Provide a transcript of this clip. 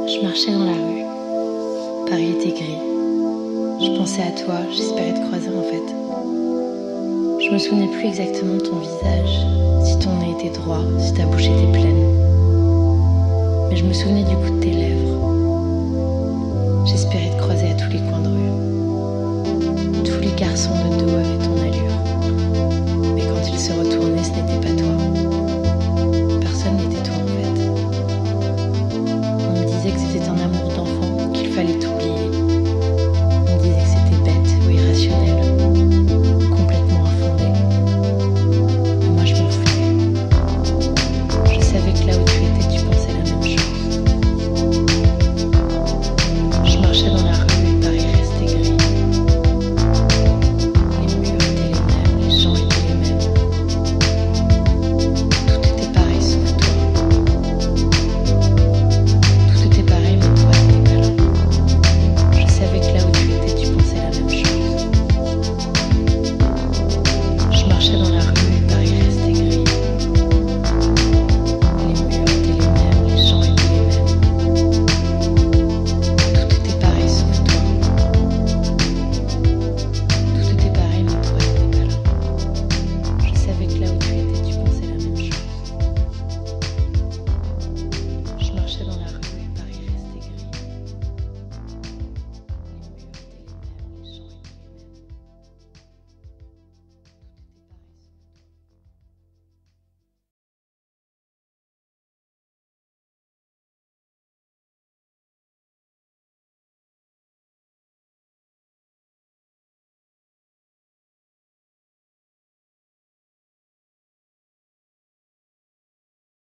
Je marchais dans la rue. Paris était gris. Je pensais à toi, j'espérais te croiser en fait. Je me souvenais plus exactement de ton visage, si ton nez était droit, si ta bouche était pleine. Mais je me souvenais du goût de tes lèvres. J'espérais te croiser à tous les coins de rue. Tous les garçons de dos avaient ton allure. Mais quand ils se retournaient, ce n'était pas toi.